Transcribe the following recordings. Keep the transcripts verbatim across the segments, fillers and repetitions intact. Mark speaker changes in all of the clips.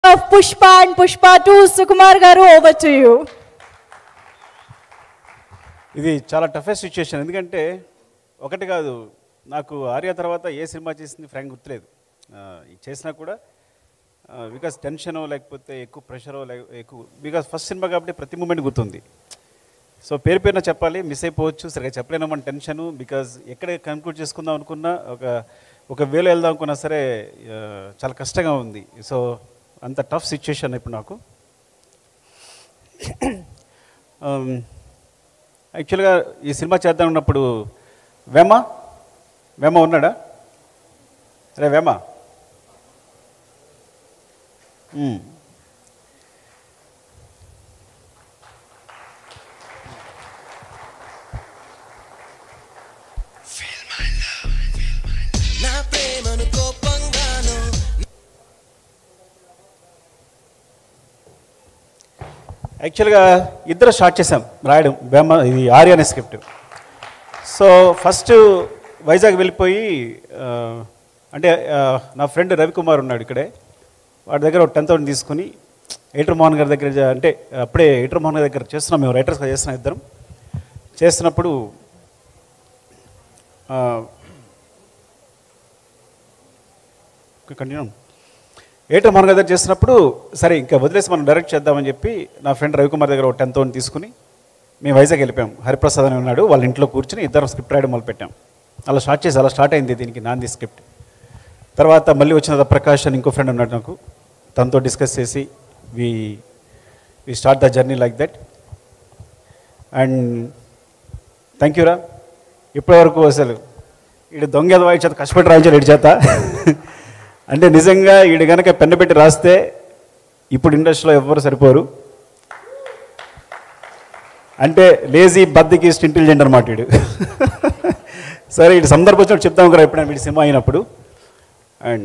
Speaker 1: of Pushpa and Pushpa two, Sukumar garu, over to you.
Speaker 2: ఇది చాలా toughest situation. ఎందుకంటే ఒకటి కాదు, నాకు ఆర్య తర్వాత ఏ సినిమా చేసింది ఫ్రాంక్ గుర్తులేదు. చేసినా కూడా బికాస్ టెన్షనో లేకపోతే ఎక్కువ ప్రెషరో ఎక్కువ, బికాస్ ఫస్ట్ సినిమా కాబట్టి ప్రతి మూమెంట్ గుర్తుంది. సో పేరు పేరున చెప్పాలి, మిస్ అయిపోవచ్చు, సరిగ్గా చెప్పలేను మన టెన్షను. బికాజ్ ఎక్కడ కన్క్లూడ్ చేసుకుందాం అనుకున్నా, ఒక ఒక వేలో వెళ్దాం అనుకున్నా సరే చాలా కష్టంగా ఉంది. సో అంత టఫ్ సిచ్యుయేషన్ ఇప్పుడు నాకు. యాక్చువల్గా ఈ సినిమా చేద్దాం ఉన్నప్పుడు వేమ వేమ ఉన్నాడా? అరే వేమ, యాక్చువల్గా ఇద్దరు స్టార్ట్ చేసాం రాయడం, బేమ ఇది ఆర్య అనే స్క్రిప్ట్. సో ఫస్ట్ వైజాగ్ వెళ్ళిపోయి, అంటే నా ఫ్రెండ్ రవికుమార్ ఉన్నాడు ఇక్కడే, వాడి దగ్గర ఒక టెన్ థౌసండ్ తీసుకుని ఎయిటర్ మోహన్ గారి దగ్గర, అంటే అప్పుడే ఎయిటర్ మోహన్ గారి దగ్గర చేస్తున్నాం, మేము రైటర్స్గా చేస్తున్నాం ఇద్దరం. చేస్తున్నప్పుడు కంటిన్యూ ఎయిటర్ మోహన్ గారి దగ్గర చేస్తున్నప్పుడు సరే ఇంకా వదిలేసి మనం డైరెక్ట్ చేద్దామని చెప్పి నా ఫ్రెండ్ రవికుమార్ దగ్గర ఒక టెన్ థౌసండ్ తీసుకుని మేము వైజాగ్ వెళ్ళిపోయాం. హరిప్రసాద్ అని ఉన్నాడు, వాళ్ళ ఇంట్లో కూర్చొని ఇద్దరు స్క్రిప్ట్ రాయడం మొదలుపెట్టాం. అలా స్టార్ట్ చేసి అలా స్టార్ట్ అయింది దీనికి నాంది స్క్రిప్ట్. తర్వాత మళ్ళీ వచ్చిన ప్రకాష్ అని ఇంకో ఫ్రెండ్ ఉన్నాడు నాకు, తనతో డిస్కస్ చేసి we we start the journey like that. And thank యూరా, ఇప్పటివరకు అసలు ఈడు దొంగ వాయి చేత కష్టపడి రాయించాడు ఈడి చేత. అంటే నిజంగా ఈడు కనుక పెన్ను పెట్టి రాస్తే ఇప్పుడు ఇండస్ట్రీలో ఎవ్వరు సరిపోరు. అంటే లేజీ బద్దకిస్ట్ ఇంటెలిజెంట్ అనమాట వీడు. సరే ఇటు సందర్భం వచ్చినప్పుడు చెప్తాం కదా ఎప్పుడైనా వీడి సినిమా అయినప్పుడు. అండ్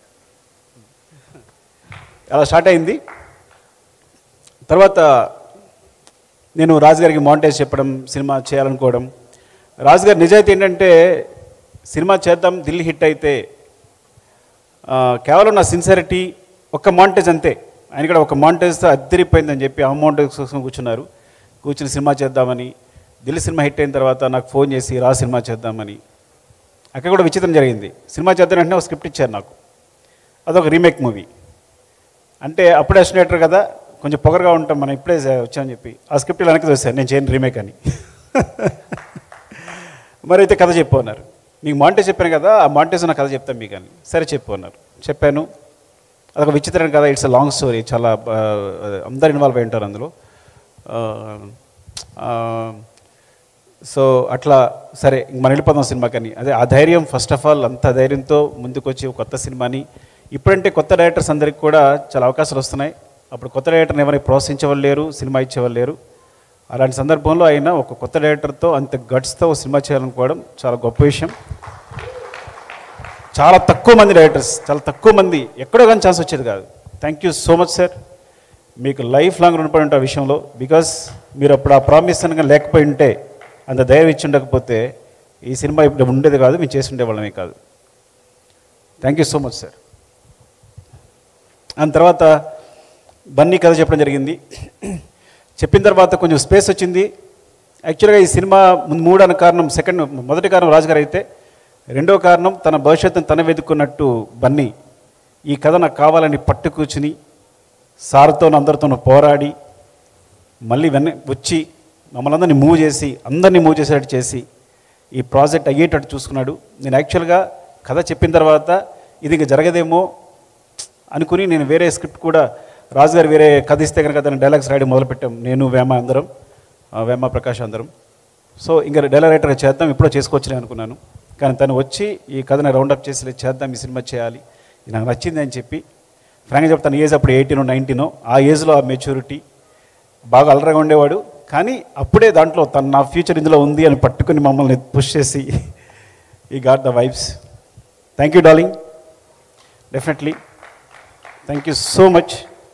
Speaker 2: అలా స్టార్ట్ అయింది. తర్వాత నేను రాజుగారికి మాంటేజ్ చెప్పడం, సినిమా చేయాలనుకోవడం. రాజుగారి నిజాయితీ ఏంటంటే సినిమా చేద్దాం, దిల్ హిట్ అయితే కేవలం నా సిన్సియారిటీ, ఒక్క మాంటేజ్ అంతే. ఆయన కూడా ఒక మాంటేజ్తో అద్దరిపోయిందని చెప్పి ఆ మాంటేజ్ కోసం కూర్చున్నారు. కూర్చుని సినిమా చేద్దామని, దిల్ సినిమా హిట్ అయిన తర్వాత నాకు ఫోన్ చేసి రా సినిమా చేద్దామని. అక్కడ కూడా విచిత్రం జరిగింది. సినిమా చేద్దాం వెంటనే ఒక స్క్రిప్ట్ ఇచ్చారు నాకు, అదొక రీమేక్ మూవీ. అంటే అప్పుడే అసినేటర్ కదా, కొంచెం పొగరగా ఉంటాం మనం, ఇప్పుడే వచ్చామని చెప్పి ఆ స్క్రిప్ట్ వెనక్కి చూశాను, నేను చేయను రీమేక్ అని. మరి అయితే కథ చెప్పు అన్నారు. మీకు మాంటేజ్ చెప్పాను కదా, ఆ మాంటేజ్ నా కథ చెప్తాను మీకు అని. సరే చెప్పు అన్నారు. చెప్పాను. అదొక విచిత్రమైన కథ, ఇట్స్ అ లాంగ్ స్టోరీ, చాలా అందరు ఇన్వాల్వ్ అయి ఉంటారు అందులో. సో అట్లా సరే మనం వెళ్ళిపోదాం సినిమాకని. అదే ఆ ధైర్యం, ఫస్ట్ ఆఫ్ ఆల్ అంత ధైర్యంతో ముందుకు వచ్చి కొత్త సినిమాని, ఇప్పుడంటే కొత్త డైరెక్టర్స్ అందరికి కూడా చాలా అవకాశాలు వస్తున్నాయి. అప్పుడు కొత్త డైరెక్టర్ని ఎవరైనా ప్రోత్సహించేవాళ్ళు లేరు, సినిమా ఇచ్చేవాళ్ళు లేరు. అలాంటి సందర్భంలో అయినా ఒక కొత్త డైరెక్టర్తో అంత గట్స్తో సినిమా చేయాలనుకోవడం చాలా గొప్ప విషయం. చాలా తక్కువ మంది డైరెక్టర్స్, చాలా తక్కువ మంది, ఎక్కడో కానీ ఛాన్స్ వచ్చేది కాదు. Thank you so much sir, మీకు లైఫ్ లాంగ్ రుణపడి ఉంటే ఆ విషయంలో. బికాస్ మీరు అప్పుడు ఆ ప్రామిస్ అనగా లేకపోయి ఉంటే, అంత ధైర్యం ఇచ్చి ఉండకపోతే ఈ సినిమా ఇప్పుడు ఉండేది కాదు, మేము చేసి ఉండేవాళ్ళమే కాదు. Thank you so much sir. దాని తర్వాత బన్నీ కథ చెప్పడం జరిగింది. చెప్పిన తర్వాత కొంచెం స్పేస్ వచ్చింది. యాక్చువల్గా ఈ సినిమా మూడు అన్న కారణం, సెకండ్ మొదటి కారణం రాజుగారు అయితే, రెండో కారణం తన భవిష్యత్తును తన వెతుక్కున్నట్టు బన్నీ ఈ కథ నాకు కావాలని పట్టు కూర్చుని సార్తో అందరితో పోరాడి మళ్ళీ వెన్న వచ్చి మమ్మల్ని అందరినీ మూవ్ చేసి, అందరినీ మూవ్ చేసేటట్టు చేసి ఈ ప్రాజెక్ట్ అయ్యేటట్టు చూసుకున్నాడు. నేను యాక్చువల్గా కథ చెప్పిన తర్వాత ఇది ఇంకా జరగదేమో అనుకుని నేను వేరే స్క్రిప్ట్ కూడా, రాజుగారు వేరే కథ ఇస్తే కనుక దాన్ని డైలాగ్స్ రాయడం మొదలుపెట్టాం, నేను వేమ అందరం, వేమ ప్రకాష్ అందరం. సో ఇంకా డైలాగ్ రైటర్గా చేద్దాం, ఇప్పుడో చేసుకోవచ్చులే అనుకున్నాను. కానీ తను వచ్చి ఈ కథని రౌండప్ చేసి చేద్దాం, ఈ సినిమా చేయాలి, ఇది నాకు నచ్చింది అని చెప్పి. ఫ్రాంక్గా చెప్తాను, ఏజ్ అప్పుడు ఎయిటీనో నైన్టీనో, ఆ ఏజ్లో ఆ మెచ్యూరిటీ, బాగా అలరగా ఉండేవాడు. కానీ అప్పుడే దాంట్లో తను నా ఫ్యూచర్ ఇందులో ఉంది అని పట్టుకుని మమ్మల్ని పుష్ చేసి ఈ got the vibes. Thank you darling, definitely thank you so much.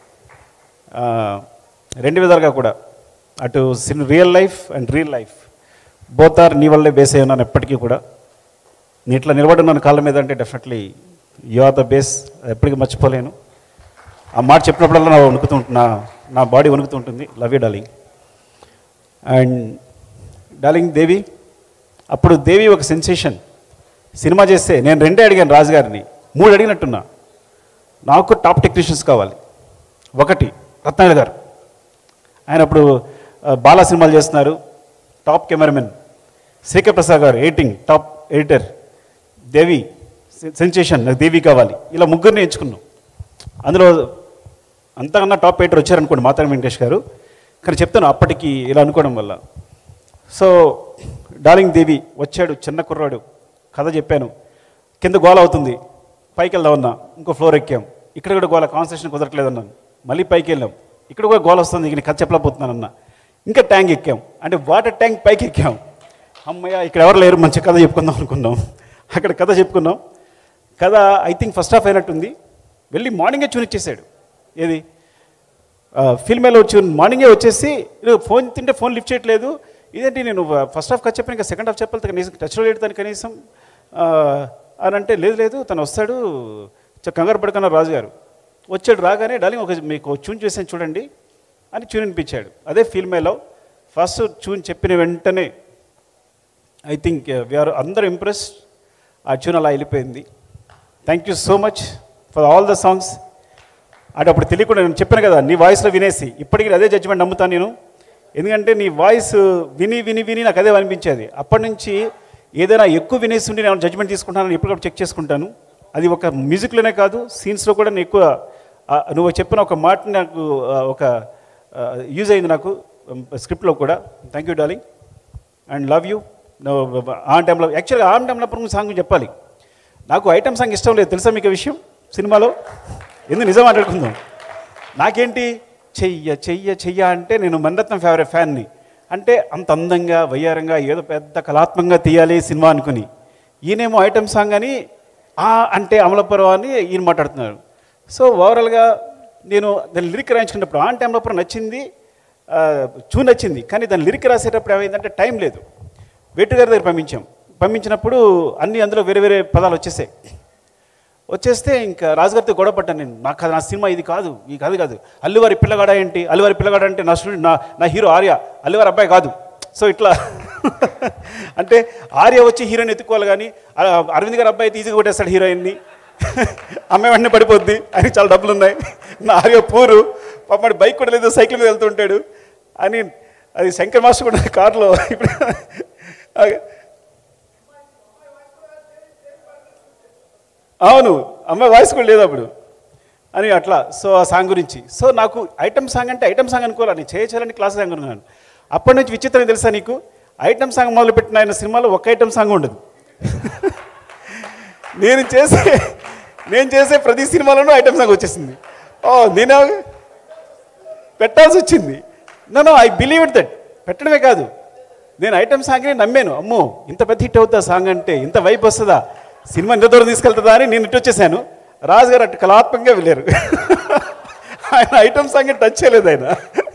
Speaker 2: రెండు విధాలుగా కూడా, అటు సిన్ reel life and real life both are నీ వల్లే బేస్ అయి ఉన్నాను ఎప్పటికీ కూడా. నీ ఇట్లా నిలబడి ఉన్నాను కాళ్ళ మీద అంటే definitely you are the base, ఎప్పటికీ మర్చిపోలేను. ఆ మాట చెప్పినప్పుడల్లా నా వణుకుతూ ఉంటున్నా నా బాడీ వణుకుతూ ఉంటుంది. Love you darling. And darling Devi, అప్పుడు దేవి ఒక సెన్సేషన్. సినిమా చేస్తే నేను రెండే అడిగాను రాజు గారిని, మూడు అడిగినట్టున్నా. నాకు టాప్ టెక్నీషియన్స్ కావాలి. ఒకటి రత్నాయుడు గారు, ఆయన అప్పుడు బాలా సినిమాలు చేస్తున్నారు, top cameraman. Srikar Prasad garu editing top editor. Devi sensation, నాకు దేవి కావాలి. ఇలా ముగ్గురిని ఎంచుకున్నాం. అందులో అంతకన్నా టాప్ ఎడిటర్ వచ్చారనుకోండి మాతారి వెంకటేష్ గారు. కానీ చెప్తాను అప్పటికి ఇలా అనుకోవడం వల్ల. సో డార్లింగ్ దేవి వచ్చాడు, చిన్న కుర్రాడు. కథ చెప్పాను, కింద గోల అవుతుంది, పైకి వెళ్దామన్నా, ఇంకో ఫ్లోర్ ఎక్కాం. ఇక్కడ కూడా గోల, కాన్సన్ట్రేషన్ కుదరట్లేదన్నాను. మళ్ళీ పైకి వెళ్ళాం, ఇక్కడ కూడా గోల వస్తుంది, ఇక కథ చెప్పలేకపోతున్నానన్నా. ఇంకా ట్యాంక్ ఎక్కాం, అంటే వాటర్ ట్యాంక్ పైకి ఎక్కాం. అమ్మయ్య ఇక్కడ ఎవరు లేరు, మంచి కథ చెప్పుకుందాం అనుకున్నాం. అక్కడ కథ చెప్పుకున్నాం. కథ ఐ థింక్ ఫస్ట్ హాఫ్ అయినట్టుంది. వెళ్ళి మార్నింగే ట్యూన్ ఇచ్చేసాడు. ఏది ఫిల్మేలో వచ్చి మార్నింగే వచ్చేసి ఫోన్ తింటే ఫోన్ లిఫ్ట్ చేయట్లేదు. ఇదేంటి నేను ఫస్ట్ హాఫ్ కథ చెప్పాను, ఇంకా సెకండ్ హాఫ్ చెప్పాలి కనీసం, టచ్లో లేడు తను కనీసం అని అంటే, లేదు లేదు తను వస్తాడు, కంగారు పడుకున్నారు రాజు గారు. వచ్చాడు, రాగానే డార్లింగ్ ఒక మీకు ట్యూన్ చేసాను చూడండి అని ట్యూన్ వినిపించాడు. అదే ఫిల్మేలో ఫస్ట్ ట్యూన్ చెప్పిన వెంటనే ఐ థింక్ వీఆర్ అందరూ ఇంప్రెస్డ్. ఆ ట్యూన్ అలా వెళ్ళిపోయింది. Thank you so much for all the songs. అంటే అప్పుడు తెలియకుండా నేను చెప్పాను కదా, నీ వాయిస్లో వినేసి ఇప్పటికీ అదే జడ్జిమెంట్ నమ్ముతాను నేను. ఎందుకంటే నీ వాయిస్ విని విని విని నాకు అదే అనిపించేది. అప్పటి నుంచి ఏదైనా ఎక్కువ వినేసి ఉండి నేను జడ్జిమెంట్ తీసుకుంటానని ఎప్పటికప్పుడు చెక్ చేసుకుంటాను. అది ఒక మ్యూజిక్లోనే కాదు, సీన్స్లో కూడా నేను ఎక్కువ నువ్వు చెప్పిన ఒక మాట నాకు ఒక యూజ్ అయింది నాకు స్క్రిప్ట్లో కూడా. Thank you darling and love you. ఆ టైంలో యాక్చువల్గా ఆ టైంలో అప్పుడు సాంగ్ చెప్పాలి. నాకు ఐటమ్ సాంగ్ ఇష్టం లేదు తెలుసా మీకు విషయం సినిమాలో. ఎందుకు నిజం మాట్లాడుకుందాం. నాకేంటి చెయ్య చెయ్య చెయ్య అంటే నేను మణిరత్నం ఫేవరెట్ ఫ్యాన్ని. అంటే అంత అందంగా వయ్యారంగా ఏదో పెద్ద కళాత్మకంగా తీయాలి సినిమా అనుకుని, ఈయనేమో ఐటమ్ సాంగ్ అని ఆ అంటే అమలపురం అని ఈయన మాట్లాడుతున్నారు. సో ఓవరాల్గా నేను దాని లిరిక్ రాయించుకున్నప్పుడు ఆ టైంలో అప్పుడు నచ్చింది, చూ నచ్చింది. కానీ దాని లిరిక్ రాసేటప్పుడు ఏమైందంటే టైం లేదు. వేటు గారి దగ్గర పంపించాం. పంపించినప్పుడు అన్నీ అందులో వేరే వేరే పదాలు వచ్చేసాయి. వచ్చేస్తే ఇంకా రాజుగారితో గొడవ పడ్డాను నేను. నాకు నా సినిమా ఇది కాదు, ఈ కథ కాదు. అల్లువారి పిల్లగాడ ఏంటి, అల్లువారి పిల్లగాడ అంటే నా స్టూడెంట్, నా నా హీరో ఆర్య, అల్లువారి అబ్బాయి కాదు. సో ఇట్లా అంటే ఆర్య వచ్చి హీరోయిన్ ఎత్తుకోవాలి, కానీ అరవింద్ గారి అబ్బాయి అయితే ఈజీగా కొట్టేస్తాడు హీరోయిన్ని. అమ్మాయి వెంటనే పడిపోద్ది, ఆయనకి చాలా డబ్బులు ఉన్నాయి. నా ఆర్య పూరు పాపడి బైక్ కూడా లేదు, సైకిల్ మీద వెళ్తుంటాడు అని. అది శంకర్ మాస్టర్ కూడా కారులో. ఇప్పుడు అవును, అమ్మాయి వాయిస్ కూడా లేదు అప్పుడు అని అట్లా. సో ఆ సాంగ్ గురించి. సో నాకు ఐటమ్ సాంగ్ అంటే ఐటమ్ సాంగ్ అనుకోవాలి, చేయాలని క్లాస్ సాంగ్ అనుకున్నాను. అప్పటి నుంచి విచిత్రం తెలుసా నీకు, ఐటమ్ సాంగ్ మొదలుపెట్టిన ఆయన సినిమాలో ఒక ఐటమ్ సాంగ్ ఉండదు. నేను చేసే నేను చేసే ప్రతి సినిమాలోనూ ఐటమ్ సాంగ్ వచ్చేసింది. ఓ నేను పెట్టాల్సి వచ్చింది. No no I believe it that. పెట్టడమే కాదు, నేను ఐటమ్ సాంగ్ని నమ్మాను. అమ్మో ఇంత పెద్ద హిట్ అవుతుందా సాంగ్ అంటే, ఇంత వైపు వస్తుందా, సినిమా ఇంత దూరం తీసుకెళ్తుందా అని నేను ఇటు వచ్చేసాను. రాజుగారు అటు కళాత్మకంగా వెళ్ళారు. ఆయన ఐటమ్ సాంగ్ టచ్ చేయలేదు ఆయన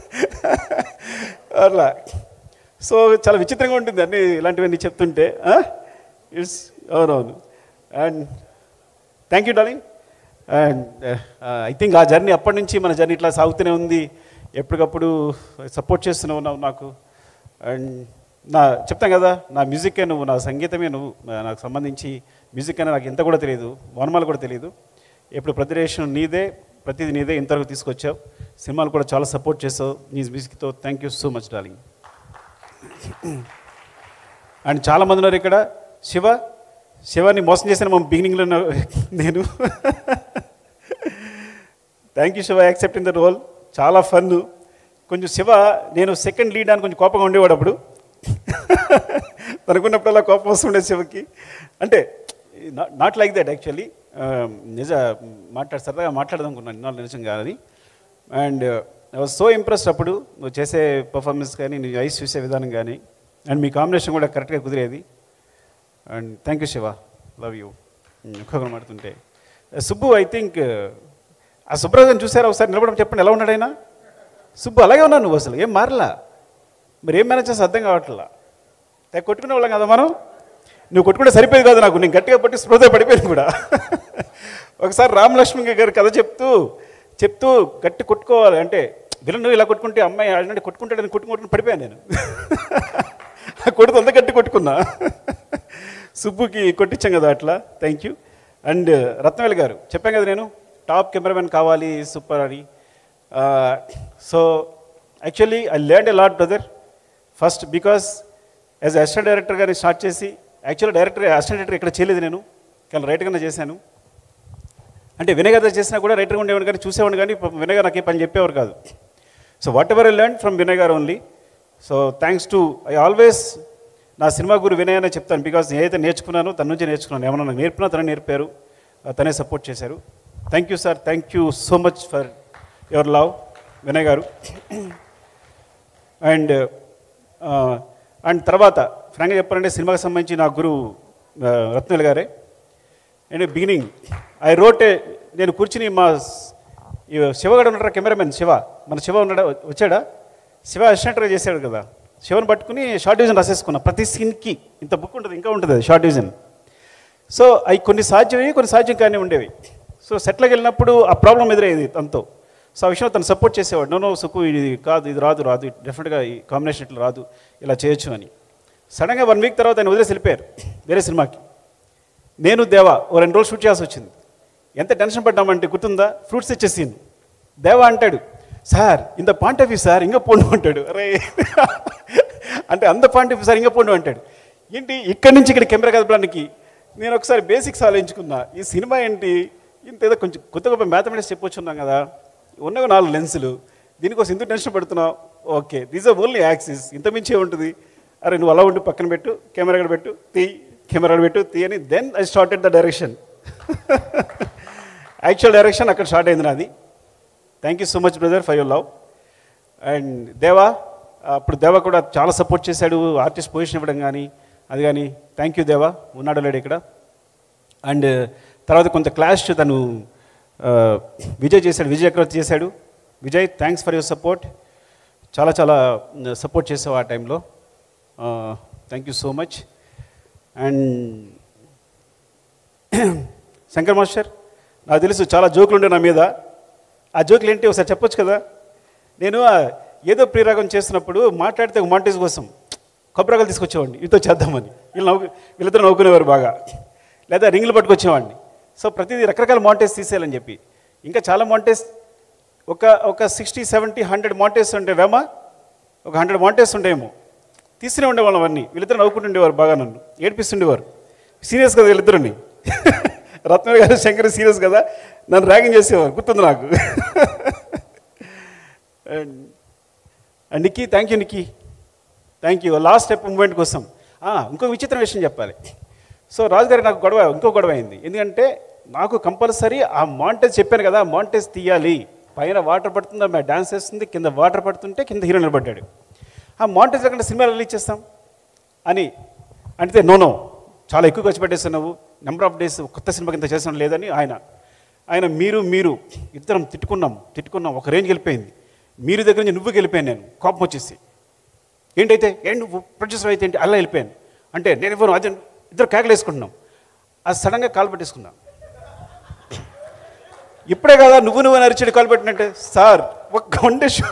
Speaker 2: అట్లా. సో చాలా విచిత్రంగా ఉంటుంది అన్నీ ఇలాంటివన్నీ చెప్తుంటే. ఇట్స్ అవునవును. And thank you darling. And I think ఆ జర్నీ అప్పటి నుంచి మన జర్నీ ఇట్లా సాగుతూనే ఉంది. ఎప్పటికప్పుడు సపోర్ట్ చేస్తూనే ఉన్నావు నాకు. అండ్ నా చెప్తాను కదా, నా మ్యూజిక్కే నువ్వు, నా సంగీతమే నువ్వు. నాకు సంబంధించి మ్యూజిక్ అనే నాకు ఎంత కూడా తెలియదు, వనమాలు కూడా తెలియదు. ఎప్పుడు ప్రతి రేషన్ నీదే, ప్రతిదీ నీదే ఇంతవరకు తీసుకొచ్చావు. సినిమాలు కూడా చాలా సపోర్ట్ చేసావు నీ మ్యూజిక్తో. Thank you so much darling. And చాలామంది ఉన్నారు ఇక్కడ. శివ శివాన్ని మోసం చేశాను మా బిగినింగ్లో నేను. Thank you Shiva, accepting the role. చాలా ఫన్. కొంచెం శివ నేను సెకండ్ లీడ్ అని కొంచెం కోపంగా ఉండేవాడు అప్పుడు. తనుకున్నప్పుడల్లా కోపం వస్తుండే శివకి. అంటే నాట్ లైక్ దట్ యాక్చువల్లీ. నిజ మాట్లాడు సరదాగా మాట్లాడదాం అనుకున్నాను ఇన్నాళ్ళు నిజం కాదని. And I was so impressed అప్పుడు నువ్వు చేసే పర్ఫార్మెన్స్ కానీ, నీ ఐస్ చూసే విధానం కానీ, అండ్ మీ కాంబినేషన్ కూడా కరెక్ట్గా కుదిరేది. And thank you Shiva, love you. ఒక్కొక్కరు మాడుతుంటే సుబ్బు ఐ థింక్ ఆ సుబ్రహ్మణ్యం చూసారా ఒకసారి నిలబడడం చెప్పండి, ఎలా ఉన్నాడు ఆయన? సుబ్బు అలాగే ఉన్నాను, నువ్వు అసలు ఏం మారలా. మరి ఏం మేనేజ్ చేస్తే అర్థం కావట్లా. తెగ కొట్టుకునే వాళ్ళం కదా మనం. నువ్వు కొట్టుకుంటే సరిపోయేది కాదు నాకు, నేను గట్టిగా పట్టి స్పృహ పడిపోయాను కూడా. ఒకసారి రామలక్ష్మి గారు కథ చెప్తూ చెప్తూ గట్టి కొట్టుకోవాలి అంటే విలన్ ఇలా కొట్టుకుంటే అమ్మాయి అంటే కొట్టుకుంటాడని కొట్టుకుంటుని పడిపోయాను నేను. కొడుతు అంత గట్టి కొట్టుకున్నా. సుబ్బుకి కొట్టించాం కదా అట్లా. Thank you. అండ్ రత్నవేల్ గారు చెప్పాను కదా నేను టాప్ కెమెరామెన్ కావాలి సూపర్ అని. So actually I learn a lot brother. First because as assistant director గారిని స్టార్ట్ చేసి యాక్చువల్లీ డైరెక్టర్ అసిస్టెంట్ డైరెక్టర్ ఇక్కడ చేయలేదు నేను, కానీ రైటర్గానే చేశాను. అంటే వినయ్ గారు చేసినా కూడా రైటర్గా ఉండేవాడు కానీ చూసేవాడు కానీ వినయ్ గారు నాకు ఏ పని చెప్పేవారు కాదు. So whatever I learn from Vinay garu only. So thanks to I always నా సినిమా గురు వినయ్ అనే చెప్తాను. బికాస్ ఏదైతే నేర్చుకున్నానో తన నుంచి నేర్చుకున్నాను. ఏమన్నా నాకు నేర్పినా తనే నేర్పారు, తనే సపోర్ట్ చేశారు. Thank you sir, thank you so much for your love Vinay garu. And and తర్వాత ఫ్రాంక్గా చెప్పాలంటే సినిమాకి సంబంధించి నా గురువు రత్నవేల్ గారే. And beginning I wrote a నేను కూర్చుని మా శివగాడు ఉన్నాడు కెమెరామెన్ శివ, మన శివ ఉన్నాడా వచ్చాడా, శివ అసిస్టెంట్గా చేశాడు కదా, శివను పట్టుకుని షార్ట్ డివిజన్ రాసేసుకున్నా. ప్రతి సీన్కి ఇంత బుక్ ఉంటుంది, ఇంకా ఉంటుంది అది షార్ట్ డివిజన్. సో అవి కొన్ని సాధ్యమయ్యి కొన్ని సాధ్యం కానీ ఉండేవి. సో సెట్లోకి వెళ్ళినప్పుడు ఆ ప్రాబ్లం ఎదురయ్యేది తనతో. సో ఆ విషయంలో తను సపోర్ట్ చేసేవాడు. నో నో సుకు ఇది కాదు, ఇది రాదు రాదు డెఫినెట్గా ఈ కాంబినేషన్ ఇట్లా రాదు, ఇలా చేయొచ్చు అని. సడన్గా వన్ వీక్ తర్వాత ఆయన వదిలేసి వెళ్ళిపోయారు వేరే సినిమాకి. నేను దేవా ఓ రెండు రోజులు షూట్ చేయాల్సి వచ్చింది. ఎంత టెన్షన్ పడ్డామంటే గుర్తుందా, ఫ్రూట్స్ ఇచ్చే సీన్. దేవా అంటాడు, సార్ ఇంత పాయింట్ ఆఫ్ వ్యూ సార్ ఇంకా పోండు అంటాడు. అరే అంటే అంత పాయింట్ ఆఫ్ వ్యూ సార్ ఇంకా పోండు అంటాడు. ఏంటి ఇక్కడి నుంచి ఇక్కడ కెమెరా కదపడానికి. నేను ఒకసారి బేసిక్స్ ఆలోచించుకున్నా, ఈ సినిమా ఏంటి ఇంత ఏదో కొంచెం కొత్త గొప్ప మ్యాథమెటిక్స్ చెప్పొచ్చున్నాం కదా, ఉన్నవి నాలుగు లెన్సులు, దీనికోసం ఇంత టెన్షన్ పడుతున్నావు. Okay these are only axis, ఇంత మించే ఉంటుంది. అరే నువ్వు అలా ఉండి పక్కన పెట్టు, కెమెరా కూడా పెట్టు, తీ కెమెరా పెట్టు తీ అని. Then I started the direction. Actual direction అక్కడ స్టార్ట్ అయింది నాది. Thank you so much brother for your love. And Deva అప్పుడు దేవా కూడా చాలా సపోర్ట్ చేశాడు, ఆర్టిస్ట్ పొజిషన్ ఇవ్వడం కానీ అది కానీ. థ్యాంక్ యూ దేవా, ఉన్నాడు లేడు ఇక్కడ. అండ్ తర్వాత కొంత క్లాష్ తను విజయ్ చేశాడు, విజయ్ చక్రవర్తి చేశాడు. Vijay thanks for your support, చాలా చాలా సపోర్ట్ చేసావు ఆ టైంలో. Thank you so much. And Shankar master నాకు తెలుసు చాలా జోకులు ఉండే నా మీద. ఆ జోకులు ఏంటి ఒకసారి చెప్పొచ్చు కదా. నేను ఏదో ప్రియరాగం చేస్తున్నప్పుడు మాట్లాడితే ఒక మాంటేజ్ కోసం కొబ్బరికాయలు తీసుకొచ్చేవాడిని, వీటితో చేద్దామని. వీళ్ళు నవ్వు వీళ్ళిద్దరు నవ్వుకునేవారు బాగా. లేదా రింగులు పట్టుకొచ్చేవాడిని. సో ప్రతిదీ రకరకాల మాంటేజ్ తీసేయాలని చెప్పి. ఇంకా చాలా మాంటేజ్ ఒక ఒక సిక్స్టీ సెవెంటీ హండ్రెడ్ మాంటేజ్ ఉండేవేమా, ఒక హండ్రెడ్ మాంటేజ్ ఉండేమో తీస్తూనే ఉండేవాళ్ళం అవన్నీ. వీళ్ళిద్దరు నవ్వుకుంటుండేవారు బాగా, నన్ను ఏడిపిస్తుండేవారు. సీరియస్ కదా వీళ్ళిద్దరిని. రత్నవేల్ గారు శంకర్ సీరియస్ కదా, నన్ను ర్యాగింగ్ చేసేవారు, గుర్తుంది నాకు. And Nikki thank you Nikki, thank you. Last step moment కోసం ఇంకొక విచిత్ర విషయం చెప్పాలి. సో రాజుగారికి నాకు గొడవ, ఇంకో గొడవ అయింది. ఎందుకంటే నాకు కంపల్సరీ ఆ మాంటేజ్ చెప్పాను కదా, మాంటేజ్ తీయాలి. పైన వాటర్ పడుతుంది, ఆమె డాన్స్ చేస్తుంది, కింద వాటర్ పడుతుంటే కింద హీరో నిలబడ్డాడు. ఆ మాంటేజ్ లేకుండా సినిమా రిలీజ్ చేస్తాం అని అంటే నో నో చాలా ఎక్కువ ఖర్చు పెట్టేస్తున్నావు, నెంబర్ ఆఫ్ డేస్ కొత్త సినిమాకి ఇంత చేసిన లేదని ఆయన ఆయన మీరు మీరు ఇద్దరం తిట్టుకున్నాం తిట్టుకున్నాం ఒక రేంజ్కి వెళ్ళిపోయింది. మీరు దగ్గర నుంచి నువ్వు వెళ్ళిపోయాను నేను, కోపం వచ్చేసి. ఏంటైతే ఏంటి నువ్వు ప్రొడ్యూసర్ అయితే ఏంటి అలా వెళ్ళిపోయాను అంటే నేను ఇవ్వను, అదే ఇద్దరు కేకలు వేసుకుంటున్నాం. అది సడన్గా కాలు పెట్టేసుకున్నాం. ఇప్పుడే కదా నువ్వు నువ్వు అరిచాడు కాలు పెట్టినట్టే. సార్ ఒక్క వన్ షూ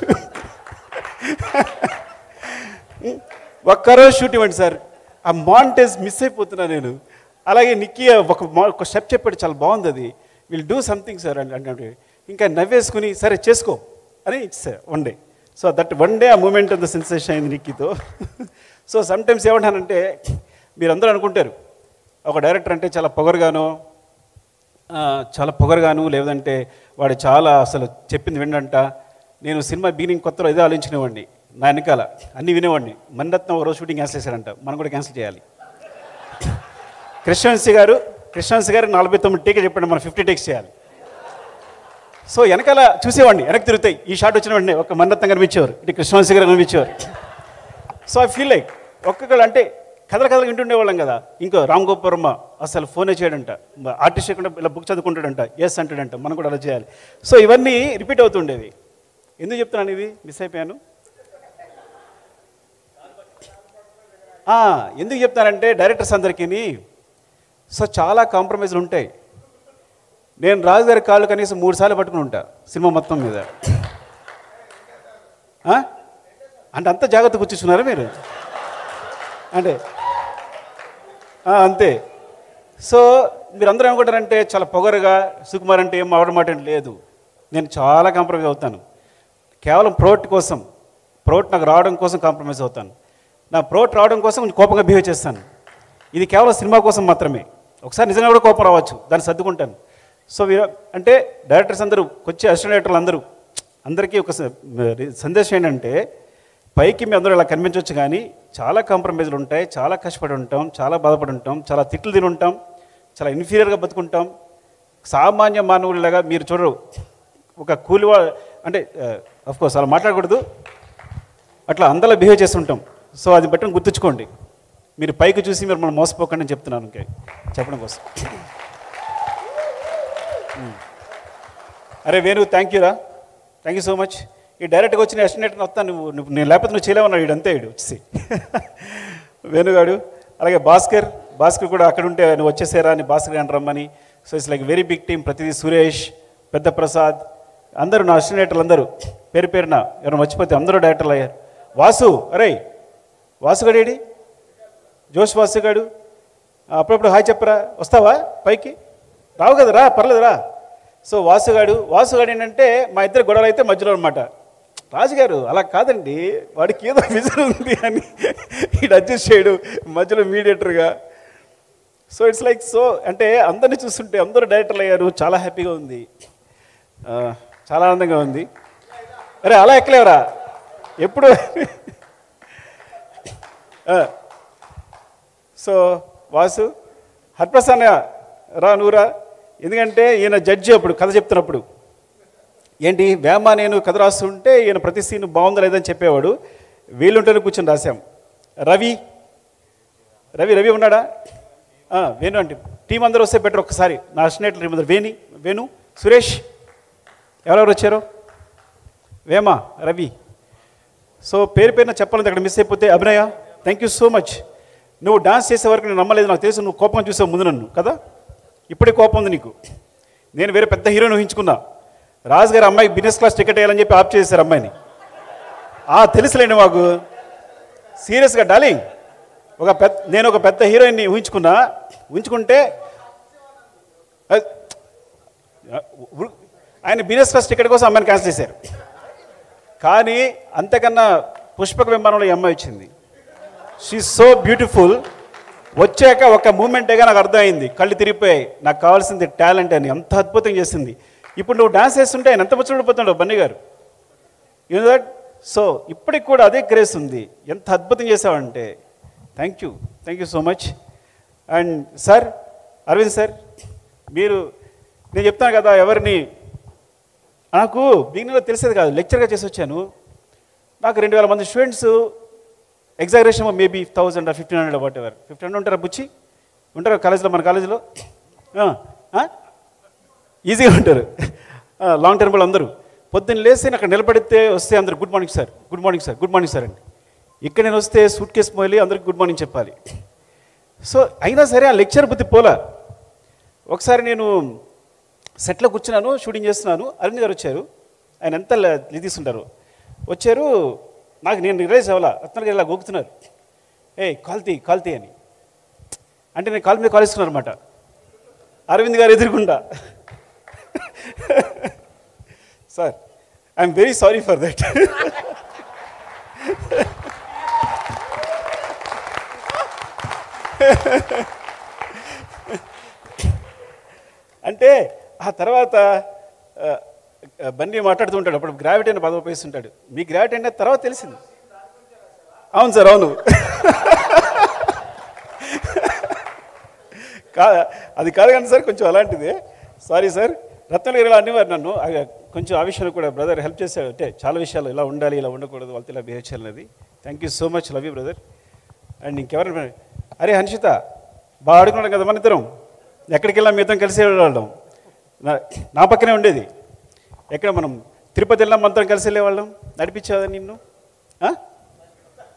Speaker 2: ఒక్కరోజు షూట్ ఇవ్వండి సార్, ఆ మాంటేజ్ మిస్ అయిపోతున్నా నేను. అలాగే నిక్కీ ఒక ఒక స్టెప్ చెప్పాడు, చాలా బాగుంది అది, విల్ డూ సంథింగ్ సార్ అని అంటే ఇంకా నవ్వేసుకుని సరే చేసుకో అని ఇచ్చారు one day. So that one day ఆ మూమెంట్ అంత సెన్సేషన్ అయింది నిక్కీతో. సో సమ్టైమ్స్ ఏమంటానంటే మీరందరూ అనుకుంటారు ఒక డైరెక్టర్ అంటే చాలా పొగరుగాను చాలా పొగరుగాను లేదంటే వాడు చాలా అసలు చెప్పింది వినంట. నేను సినిమా బిగినింగ్ కొత్తలో ఇదే ఆలోచించినవాడిని, నా వెనకాల అన్నీ వినేవాడిని. మణిరత్నం ఒక రోజు షూటింగ్ క్యాన్సిల్ చేశారంట, మనం కూడా క్యాన్సిల్ చేయాలి. కృష్ణవంశీ గారు కృష్ణవంశీ గారు నలభై తొమ్మిది టేక్ చెప్పండి, మనం ఫిఫ్టీ టేక్స్ చేయాలి. సో వెనకాల చూసేవాడిని, వెనక్కి తిరుగుతాయి ఈ షాట్ వచ్చిన వెంటనే ఒక మణిరత్నం కనిపించేవారు, ఇటు కృష్ణవంశీ గారు కనిపించేవారు. సో ఐ ఫీల్ లైక్ ఒక్కొక్కరు అంటే కథలు కథలు వింటుండేవాళ్ళం కదా. ఇంకో రామ్ గోపాల్ వర్మ అసలు ఫోనే చేయడంట, ఆర్టిస్ట్ చేయకుండా ఇలా బుక్ చదువుకుంటాడంట, ఎస్ అంటాడంట, మనం కూడా అలా చేయాలి. సో ఇవన్నీ రిపీట్ అవుతుండేవి. ఎందుకు చెప్తున్నాను ఇది, మిస్ అయిపోయాను. ఎందుకు చెప్తానంటే డైరెక్టర్స్ అందరికీ సో చాలా కాంప్రమైజ్లు ఉంటాయి. నేను రాజుగారి కాళ్ళు కనీసం మూడు సార్లు పట్టుకుని ఉంటా సినిమా మొత్తం మీద. అంటే అంత జాగ్రత్త కూర్చున్నారా మీరు? అంటే అంతే. సో మీరు అందరూ ఏమనుకుంటారంటే చాలా పొగరుగా సుకుమార్ అంటే ఏం అవడం మాట లేదు. నేను చాలా కాంప్రమైజ్ అవుతాను. కేవలం ప్రోట్ కోసం, ప్రోట్ నాకు రావడం కోసం కాంప్రమైజ్ అవుతాను. నా ప్రోట్ రావడం కోసం కొంచెం కోపంగా బిహేవ్ చేస్తాను. ఇది కేవలం సినిమా కోసం మాత్రమే. ఒకసారి నిజంగా కూడా కోపం రావచ్చు, దాన్ని సర్దుకుంటాను. సో మీరు అంటే డైరెక్టర్స్ అందరూ, వచ్చే అసిస్టెంట్ డైరెక్టర్లు అందరూ, అందరికీ ఒక సందేశం ఏంటంటే, పైకి మీ అందరూ ఇలా కనిపించవచ్చు కానీ చాలా కాంప్రమైజ్లు ఉంటాయి, చాలా కష్టపడి ఉంటాం, చాలా బాధపడి ఉంటాం, చాలా తిట్లు తిని ఉంటాం, చాలా ఇన్ఫీరియర్గా బతుకుంటాం. సామాన్య మానవుడిలాగా మీరు చూడరు. ఒక కూలివా అంటే అఫ్కోర్స్ అలా మాట్లాడకూడదు, అట్లా అందరిలా బిహేవ్ చేస్తుంటాం. సో అది బట్టి గుర్తుంచుకోండి. మీరు పైకి చూసి మీరు మనం మోసపోకండి అని చెప్తున్నాను ఇంకే చెప్పడం కోసం. అరే వేణు, థ్యాంక్ యూ రా, థ్యాంక్ యూ సో మచ్. ఈ డైరెక్ట్గా వచ్చిన ఎస్టిమేట్ని వస్తాను, నువ్వు నువ్వు నేను లేకపోతే నువ్వు చేయలేమన్నాడు వీడంతే, వీడు వచ్చేసి వేణుగాడు. అలాగే భాస్కర్, భాస్కర్ కూడా అక్కడ ఉంటే నువ్వు వచ్చేసారా అని భాస్కర్ అని రమ్మని. So it's like very big team. ప్రతిదీ సురేష్, పెద్ద ప్రసాద్, అందరూ నా అసిస్టెంట్లు అందరూ పేరు పేరున ఎవరైనా మర్చిపోతే అందరూ డైరెక్టర్లు అయ్యారు. వాసు, అరే వాసుగాడేడి, జోష్ వాసుగాడు, అప్పుడప్పుడు హాయ్ చెప్పరా, వస్తావా పైకి? రావు కదా, రా, పర్లేదు రా. సో వాసుగాడు, వాసుగాడు ఏంటంటే మా ఇద్దరు గొడవలు అయితే మధ్యలో అనమాట. రాజుగారు అలా కాదండి, వాడికి ఏదో విజన్ ఉంది అని ఈడు అడ్జస్ట్ చేయడు మధ్యలో మీడియేటర్గా. సో ఇట్స్ లైక్ సో అంటే అందరినీ చూస్తుంటే అందరూ డైరెక్టర్లు అయ్యారు, చాలా హ్యాపీగా ఉంది, చాలా ఆనందంగా ఉంది. అరే అలా ఎక్కలేవరా ఎప్పుడు. సో వాసు, హర్ప్రసన్న రా, నువ్వురా. ఎందుకంటే ఈయన జడ్జి అప్పుడు కథ చెప్తున్నప్పుడు ఏంటి వేమ నేను కథ రాస్తుంటే ఈయన ప్రతి సీన్ బాగుందా లేదని చెప్పేవాడు. వీళ్ళుంటేనే కూర్చొని రాశాం. రవి రవి రవి ఉన్నాడా? వేణు అంటే టీం అందరూ వస్తే బెటర్. ఒక్కసారి నా అసిస్టెంట్ టీం అందరూ, వేణి, వేణు, సురేష్, ఎవరెవరు వచ్చారో, వేమ, రవి. సో పేరు పేరున చెప్పాలంటే అక్కడ మిస్ అయిపోతే Abhinaya, thank you so much. నువ్వు డాన్స్ చేసే వరకు నేను నమ్మలేదు, నాకు తెలుసు నువ్వు కోపం చూసావు ముందు నన్ను కదా, ఇప్పుడే కోపం ఉంది నీకు. నేను వేరే పెద్ద హీరోని ఊహించుకున్నా. రాజు గారు అమ్మాయికి బిజినెస్ క్లాస్ టికెట్ వేయాలని చెప్పి ఆప్ చేశారు అమ్మాయిని. తెలుసులేండి మాకు, సీరియస్గా డార్లింగ్. ఒక పెద్ద నేను ఒక పెద్ద హీరోయిన్ని ఊహించుకున్నా, ఊహించుకుంటే ఆయన బిజినెస్ క్లాస్ టికెట్ కోసం అమ్మాయిని క్యాన్సిల్ చేశారు. కానీ అంతకన్నా పుష్పక విమానంలో ఈ అమ్మాయి వచ్చింది. She so beautiful. వచ్చాక ఒక మూమెంటేగా నాకు అర్థమైంది, కళ్ళు తిరిగిపోయాయి. నాకు కావాల్సింది టాలెంట్ అని, అంత అద్భుతం చేసింది. ఇప్పుడు నువ్వు డాన్స్ చేస్తుంటే ఆయన ఎంత ముచ్చడిపోతున్నాడు బన్నీ గారు, యూ నో దట్. సో ఇప్పటికి కూడా అదే క్రేజ్ ఉంది. ఎంత అద్భుతం చేసావంటే thank you, thank you so much. And sir, Aravind sir, మీరు నేను చెప్తాను కదా, ఎవరిని నాకు బిగినింగ్లో తెలిసేది కాదు, లెక్చర్గా చేసి వచ్చాను. నాకు రెండు వేల మంది students, exaggeration maybe thousand fifteen hundred whatever. Fifteen hundred ఉంటారా బుచ్చి? ఉంటారా కాలేజీలో? మన కాలేజీలో ఈజీగా ఉంటారు. లాంగ్ టర్మ్ వాళ్ళు అందరూ పొద్దున్న లేస్తే అక్కడ నిలబడితే వస్తే అందరు good morning sir, good morning sir, good morning sir అండి. ఇక్కడ నేను వస్తే సూట్ కేసు మోయాలి, అందరికి గుడ్ మార్నింగ్ చెప్పాలి. సో అయినా సరే ఆ లెక్చర్ బుద్ధి పోలా. ఒకసారి నేను సెట్లో కూర్చున్నాను, షూటింగ్ చేస్తున్నాను. అరవింద్ గారు వచ్చారు. ఆయన ఎంత ఇది తీసుకుంటారు, వచ్చారు. నాకు నేను రిలైజ్ అవ్వాలా, రత్న గారు ఇలా గోకుతున్నారు, ఏ కాల్తీ కాల్తీ అని. అంటే నేను కాలు మీద కాలుస్తున్నాను అనమాట. అరవింద్ గారు ఎదురుకుండా, sir I'm very sorry for that. అంటే ఆ తర్వాత బన్నీ మాట్లాడుతూ ఉంటాడు, అప్పుడు గ్రావిటీ అని పదవి ఉపయోగిస్తుంటాడు. మీ గ్రావిటీ అంటే తర్వాత తెలిసింది. అవును సార్, అవును. కా అది కాదు కానీ సార్, కొంచెం అలాంటిదే. Sorry sir. రత్న గారు ఇలా అనేవారు నన్ను, కొంచెం ఆ విషయంలో కూడా బ్రదర్ హెల్ప్ చేశాడు. అంటే చాలా విషయాలు ఇలా ఉండాలి, ఇలా ఉండకూడదు, వాళ్ళతో ఇలా బిహేవ్ చేయాలన్నది. Thank you so much, love you brother. And ఇంకెవరైనా, అరే హన్షిత, బాగా ఆడుకున్నాడు కదా మన ఇద్దరం. ఎక్కడికి వెళ్ళాం మీ ఇద్దరం కలిసి వెళ్ళేవాళ్ళం. నా నా పక్కనే ఉండేది. ఎక్కడ మనం తిరుపతి వెళ్ళాం, మంత్రం కలిసి వెళ్ళేవాళ్ళం. నడిపించేదా నిన్ను?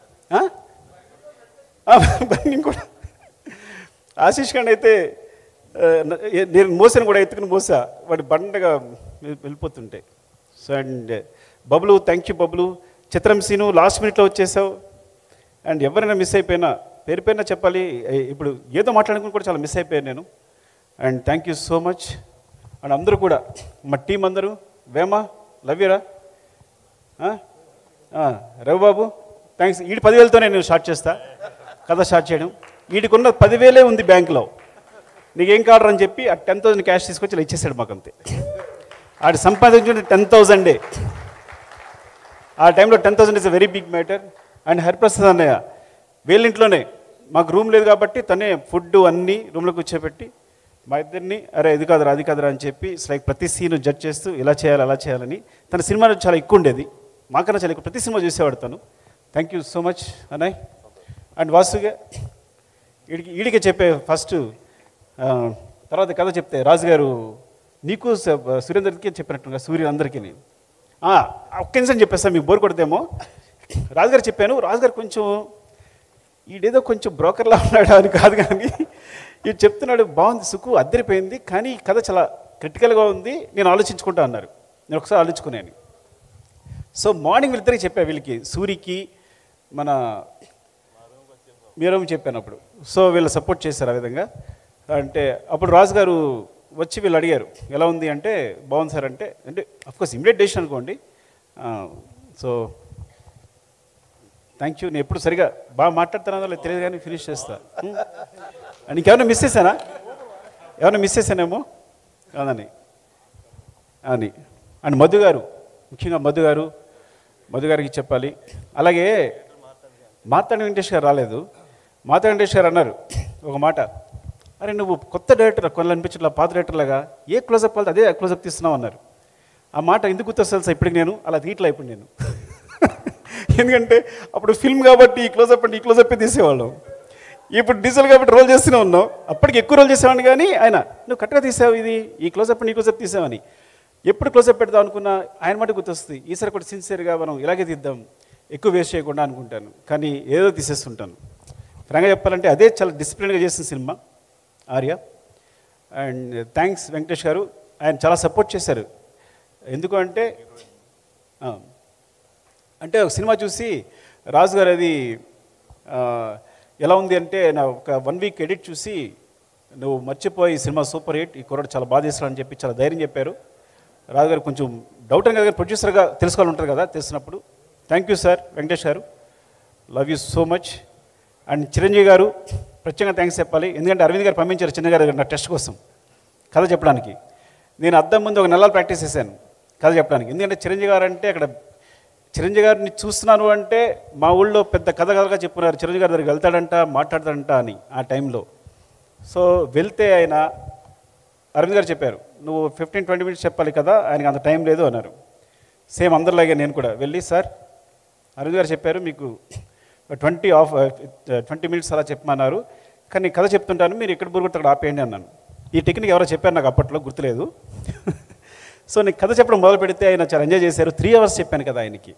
Speaker 2: బన్నీ కూడా. ఆశీష్ ఖండ్ అయితే నేను మోసాను కూడా, ఎత్తుకుని మోసా, వాడి బండగా వెళ్ళిపోతుంటే. So and Bablu, thank you Bablu. చిత్రం సీను లాస్ట్ మినిట్లో వచ్చేసావు. అండ్ ఎవరైనా మిస్ అయిపోయినా పేరు పేరున చెప్పాలి, ఇప్పుడు ఏదో మాట్లాడుకుని కూడా చాలా మిస్ అయిపోయాను నేను. And thank you so much. And అందరూ కూడా మా టీం అందరూ, వేమా లవ్ యూరా, రవిబాబు థ్యాంక్స్. వీడి పదివేలతోనే నేను స్టార్ట్ చేస్తా కథ స్టార్ట్ చేయడం. వీడికున్న పదివేలే ఉంది బ్యాంకులో, నీకేం కావాలి అని చెప్పి ఆ టెన్ థౌసండ్ క్యాష్ తీసుకొచ్చి ఇలా ఇచ్చేసాడు మాకు అంతే. ఆడు సంపాదించుకుంటే టెన్ థౌజండే. ఆ టైంలో ten thousand is a very big matter. And Hariprasad అన్నయ్య వీళ్ళింట్లోనే, మాకు రూమ్ లేదు కాబట్టి తనే ఫుడ్ అన్నీ రూమ్లో కూర్చోబెట్టి మా ఇద్దరిని, అరే ఇది కాదురా అది కాదురా అని చెప్పి లైక్ ప్రతి సీను జడ్జ్ చేస్తూ ఇలా చేయాలి అలా చేయాలని. తన సినిమాలో చాలా ఎక్కువ ఉండేది, మాకన్నా చాలా ఎక్కువ, ప్రతి సినిమా చూసేవాడు తను. థ్యాంక్ యూ సో మచ్ అన్నయ్య. అండ్ వాసుగా వీడికి వీడికే చెప్పే ఫస్ట్, తర్వాత కథ చెప్తే రాజుగారు నీకు సురేందర్కి చెప్పినట్టుగా సూర్యుడు అందరికీ ఒక్క నిమిషం చెప్పేస్తాను, మీకు బోర్ కొడితేమో. రాజుగారు చెప్పాను, రాజుగారు కొంచెం ఈడేదో కొంచెం బ్రోకర్లా ఉన్నాడు అని కాదు, కానీ ఇది చెప్తున్నాడు బాగుంది సుకు, అద్దరిపోయింది, కానీ కథ చాలా క్రిటికల్గా ఉంది, నేను ఆలోచించుకుంటా అన్నారు. నేను ఒకసారి ఆలోచించుకున్నాను. సో మార్నింగ్ వీళ్ళిద్దరికి చెప్పా, వీళ్ళకి సూరికి మన మీరేమో చెప్పాను అప్పుడు. సో వీళ్ళు సపోర్ట్ చేశారు ఆ విధంగా. అంటే అప్పుడు రాజుగారు వచ్చి వీళ్ళు అడిగారు ఎలా ఉంది అంటే, బాగుంది సార్ అంటే, అంటే అఫ్కోర్స్ ఇమీడియట్ డెసిషన్ అనుకోండి. So thank you. నేను ఎప్పుడు సరిగా బాగా మాట్లాడుతున్నానో లేదు తెలియదు, కానీ ఫినిష్ చేస్తా. నీకేమైనా మిస్ చేశానా, ఏమైనా మిస్ చేశానేమో కాదని అని. అండ్ మధు గారు, ముఖ్యంగా మధు గారు, మధు గారికి చెప్పాలి. అలాగే మాతాడి వెంకటేష్ గారు రాలేదు. మాతాడి వెంకటేష్ గారు అన్నారు ఒక మాట, అరే నువ్వు కొత్త డైరెక్టర్ కొన్ని అనిపించట్లా, పాత డైరెక్టర్లాగా ఏ క్లోజప్ వాళ్ళతో అదే క్లోజప్ తీస్తున్నావు అన్నారు. ఆ మాట ఎందుకు గుర్తొస్తుంది సార్ ఇప్పటికి, నేను అలా తీయట్లా ఇప్పుడు నేను. ఎందుకంటే అప్పుడు ఫిల్మ్ కాబట్టి ఈ క్లోజప్ అంటే ఈ క్లోజప్ తీసేవాళ్ళం, ఇప్పుడు డీజిల్ కాబట్టి రోల్ చేస్తూనే ఉన్నాం. అప్పటికి ఎక్కువ రోల్ చేసేవాడిని, కానీ ఆయన నువ్వు కరెక్ట్గా తీసావు, ఇది ఈ క్లోజప్ ఈ క్లోజప్ తీసావని ఎప్పుడు క్లోజప్ పెడదాం అనుకున్నా ఆయన మాట గుర్తొస్తుంది. ఈసారి కూడా సిన్సియర్గా మనం ఇలాగే తీద్దాం, ఎక్కువ వేస్ట్ చేయకుండా అనుకుంటాను, కానీ ఏదో తీసేస్తుంటాను. ఫ్రాంక్గా చెప్పాలంటే అదే చాలా డిసిప్లిన్గా చేసిన cinema Arya. And thanks Venkatesh garu, ఆయన చాలా సపోర్ట్ చేశారు. ఎందుకు అంటే అంటే ఒక సినిమా చూసి రాజు గారు అది ఎలా ఉంది అంటే, నా ఒక వన్ వీక్ ఎడిట్ చూసి నువ్వు మర్చిపోయి సినిమా సూపర్ హిట్, ఈ కుర్రాడు చాలా బాధ చేస్తాడని చెప్పి చాలా ధైర్యం చెప్పారు. రాజు గారు కొంచెం డౌట్ అని కదా, ప్రొడ్యూసర్గా తెలుసుకోవాలి ఉంటుంది కదా, తెలిసినప్పుడు. Thank you sir Venkatesh garu, love you so much. And Chiranjeevi garu ప్రత్యేకంగా థ్యాంక్స్ చెప్పాలి, ఎందుకంటే అరవింద్ గారు పంపించారు చిన్న గారు నా టెస్ట్ కోసం కథ చెప్పడానికి. నేను అద్దం ముందు ఒక నెలలు ప్రాక్టీస్ చేశాను కథ చెప్పడానికి, ఎందుకంటే చిరంజీవి గారు అంటే అక్కడ చిరంజీవి గారిని చూస్తున్నాను అంటే మా ఊళ్ళో పెద్ద కథ కథగా చెప్పున్నారు, చిరంజీవి గారి దగ్గరికి వెళ్తాడంట మాట్లాడతాడంట అని ఆ టైంలో. సో వెళ్తే ఆయన అరవింద్ గారు చెప్పారు, నువ్వు ఫిఫ్టీన్ ట్వంటీ మినిట్స్ చెప్పాలి కదా, ఆయనకి అంత టైం లేదు అన్నారు. సేమ్ అందరిలాగే నేను కూడా వెళ్ళి, సార్ అరవింద్ గారు చెప్పారు మీకు ట్వంటీ ఆఫ్ ట్వంటీ మినిట్స్ అలా చెప్పమన్నారు, కానీ కథ చెప్తుంటాను మీరు ఎక్కడ బురుగుతాడు అక్కడ ఆపేయండి అన్నాను. ఈ టెక్నిక్ ఎవరో చెప్పారు నాకు అప్పట్లో గుర్తులేదు. సో నేను కథ చెప్పడం మొదలు పెడితే ఆయన చాలా ఎంజాయ్ చేశారు. త్రీ అవర్స్ చెప్పాను కదా ఆయనకి,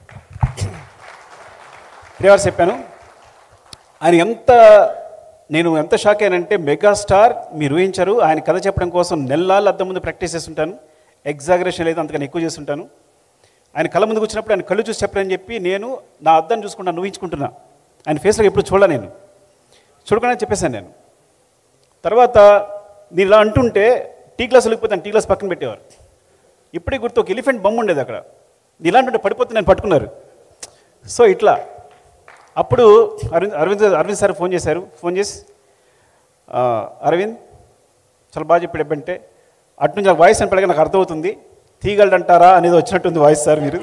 Speaker 2: త్రీ అవర్స్ చెప్పాను. ఆయన ఎంత నేను ఎంత షాక్ అయ్యానంటే, మెగాస్టార్ మీరు ఊహించారు, ఆయన కథ చెప్పడం కోసం నెలలు అద్దం ముందు ప్రాక్టీస్ చేస్తుంటాను, ఎగ్జాగరేషన్ లేదు అంతకన్నా ఎక్కువ చేస్తుంటాను. ఆయన కళ్ళ ముందుకు వచ్చినప్పుడు ఆయన కళ్ళు చూసి చెప్పడని చెప్పి నేను నా అద్దం చూసుకుంటాను, ఊహించుకుంటున్నా. ఆయన ఫేస్లో ఎప్పుడు చూడలే, నేను చూడకుండా చెప్పేశాను నేను. తర్వాత నేను ఇలా అంటుంటే టీ గ్లాస్ వెళ్ళిపోతాను, టీ గ్లాస్ పక్కన పెట్టేవారు. ఇప్పటికి గుర్తు ఒక ఎలిఫెంట్ బొమ్మ ఉండేది అక్కడ, ఇలా అంటుంటే పడిపోతే నేను పట్టుకున్నారు. సో ఇట్లా అప్పుడు అరవింద్ అరవింద్ అరవింద్ సార్ ఫోన్ చేశారు, ఫోన్ చేసి అరవింద్ చాలా బాగా చెప్పాడు ఎప్పుడంటే, అటు నుంచి నాకు వాయిస్ అని పడగా నాకు అర్థమవుతుంది, తీగలడంటారా అనేది వచ్చినట్టుంది వాయిస్ సార్ మీరు.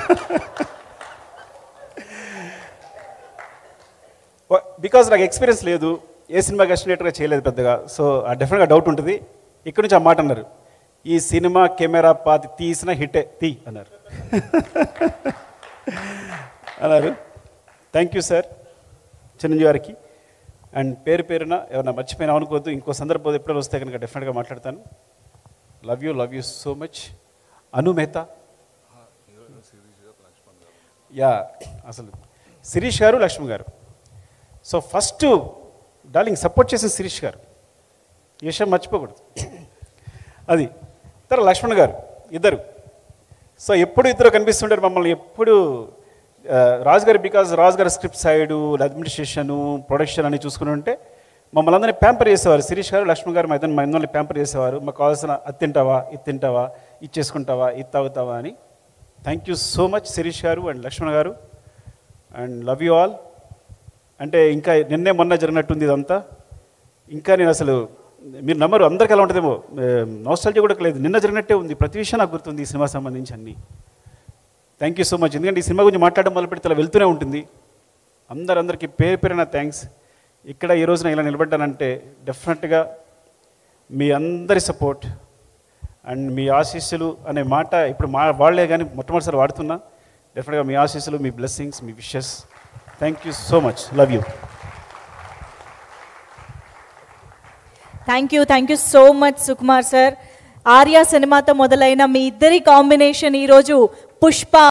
Speaker 2: బికాజ్ నాకు ఎక్స్పీరియన్స్ లేదు, ఏ సినిమాకి ఎస్టిమేటర్గా చేయలేదు పెద్దగా, సో డెఫినెట్గా డౌట్ ఉంటుంది. ఇక్కడ నుంచి ఆ మాట అన్నారు, ఈ సినిమా కెమెరా పాతి తీసిన హిట్టే తీ అన్నారు అన్నారు. థ్యాంక్ యూ సార్ చిరంజీవి గారికి. అండ్ పేరు పేరున ఏమన్నా మర్చిపోయినా అనుకోవద్దు, ఇంకో సందర్భం ఎప్పుడైనా వస్తే కనుక డెఫినెట్గా మాట్లాడతాను. Love you love you so much. Anu Mehta, yeah అసలు శిరీష్ గారు లక్ష్మి గారు. సో ఫస్ట్ డార్లింగ్ సపోర్ట్ చేసిన శిరీష్ గారు, ఈ విషయం మర్చిపోకూడదు. అది తర్వాత లక్ష్మణ్ గారు ఇద్దరు. సో ఎప్పుడు ఇద్దరు కనిపిస్తుంటారు మమ్మల్ని ఎప్పుడు. రాజు గారు బికాజ్ రాజు గారి స్క్రిప్ట్ సైడు అడ్మినిస్ట్రేషను ప్రొడక్షన్ అని చూసుకుని ఉంటే మమ్మల్ని అందరినీ ప్యాంపర్ చేసేవారు. శిరీష్ గారు లక్ష్మణ్ గారు మా ఇద్దరు మా ఇద్దరిని ప్యాంపర్ చేసేవారు. మాకు కావాల్సిన అది తింటావా ఇది తింటావా ఇది చేసుకుంటావా ఇది తాగుతావా అని. Thank you so much Shirish garu and Laxman గారు అండ్ లవ్ యూ ఆల్. అంటే ఇంకా నిన్నే మొన్న జరిగినట్టుంది ఇదంతా. ఇంకా నేను అసలు మీరు నమ్మరు, అందరికీ ఎలా ఉంటుందేమో, నాస్టాల్జియా కూడా లేదు, నిన్న జరిగినట్టే ఉంది. ప్రతి విషయం నాకు గుర్తుంది ఈ సినిమా సంబంధించి అన్నీ. Thank you so much. ఎందుకంటే ఈ సినిమా గురించి మాట్లాడడం మొదలు పెడితే అలా వెళ్తూనే ఉంటుంది. అందరందరికీ పేరు పేరున థ్యాంక్స్. ఇక్కడ ఈ రోజున ఇలా నిలబడ్డానంటే డెఫినెట్గా మీ అందరి సపోర్ట్ అండ్ మీ ఆశీస్సులు అనే మాట ఇప్పుడు మా వాళ్లే కానీ మొట్టమొదటిసారి వాడుతున్నా. డెఫినెట్గా మీ ఆశీస్సులు, మీ బ్లెస్సింగ్స్, మీ wishes. Thank you so much. Love you.
Speaker 1: Thank you thank you so much Sukumar sir. Arya సినిమాతో మొదలైన మీ ఇద్దరి కాంబినేషన్ ఈరోజు పుష్ప